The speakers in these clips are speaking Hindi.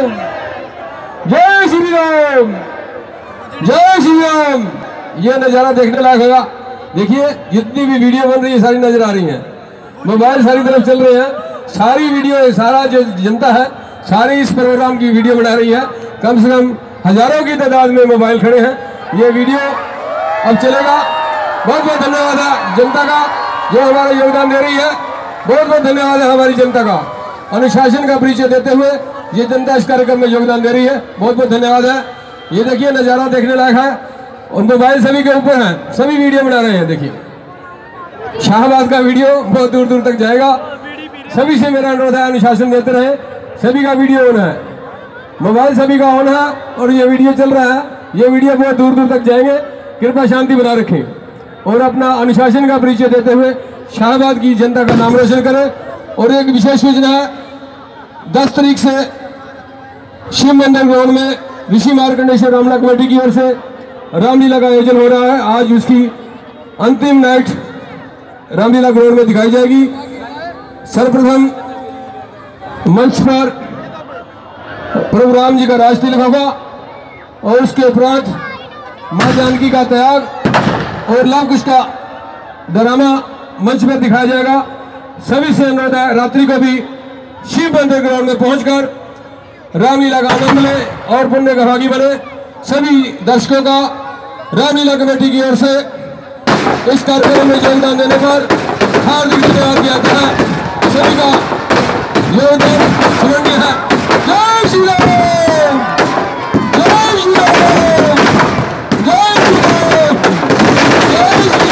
राम, जय श्री राम, जय श्री राम। ये नज़ारा देखने लायक होगा। देखिए जितनी भी वीडियो बन रही है सारी नजर आ रही है, मोबाइल सारी तरफ चल रहे हैं, सारी वीडियो, सारा जो जनता है सारी इस प्रोग्राम की वीडियो बना रही है। कम से कम हजारों की तादाद में मोबाइल खड़े हैं। ये वीडियो अब चलेगा। बहुत बहुत धन्यवाद है जनता का जो हमारा योगदान दे रही है। बहुत बहुत धन्यवाद है हमारी जनता का, अनुशासन का परिचय देते हुए ये जनता इस कार्यक्रम में योगदान दे रही है। बहुत बहुत धन्यवाद है। ये देखिए नज़ारा देखने लायक है और मोबाइल सभी के ऊपर है, सभी वीडियो बना रहे हैं। देखिए शाहबाद का वीडियो बहुत दूर दूर तक जाएगा। सभी से मेरा अनुरोध है अनुशासन देते रहे। सभी का वीडियो ऑन है, मोबाइल सभी का ऑन है और ये वीडियो चल रहा है। ये वीडियो बहुत दूर दूर तक जाएंगे। कृपया शांति बना रखें और अपना अनुशासन का परिचय देते हुए शाहबाद की जनता का नाम रोशन करें। और एक विशेष सूचना है, 10 तारीख से शिव मंदिर ग्राउंड में ऋषि मार्कंडेश्वर रामला कमेटी की ओर से रामलीला का आयोजन हो रहा है। आज उसकी अंतिम नाइट रामलीला ग्राउंड में दिखाई जाएगी। सर्वप्रथम मंच पर प्रभु राम जी का राज तिलक होगा और उसके उपरांत मां जानकी का त्याग और लव कुश का ड्रामा मंच पर दिखाया जाएगा। सभी से अनुरोध है रात्रि को भी शिव मंदिर ग्राउंड में पहुंचकर रामलीला का आनंद लें और पुण्य का भागी बने। सभी दर्शकों का रामलीला कमेटी की ओर से इस कार्यक्रम में योगदान देने पर हार्दिक धन्यवाद दिया जाता है। सभी का योगदान स्मरणीय है। जय श्री राम, जय श्री राम, जय श्री राम, जय श्री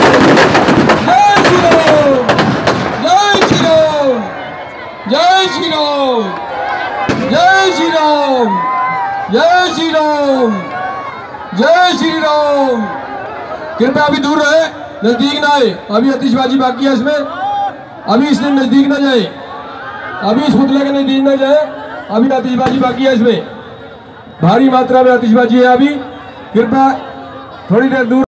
राम, जय श्री राम, जय श्री राम, जय श्री राम, जय श्री राम, जय श्री राम, जय श्री राम। कृपया अभी दूर रहे, नजदीक ना आए। अभी आतिशबाजी बाकी है इसमें, अभी इसलिए नजदीक ना जाए, अभी इस पुतले के नजदीक ना जाए। अभी आतिशबाजी बाकी है, इसमें भारी मात्रा में आतिशबाजी है। अभी कृपया थोड़ी देर दूर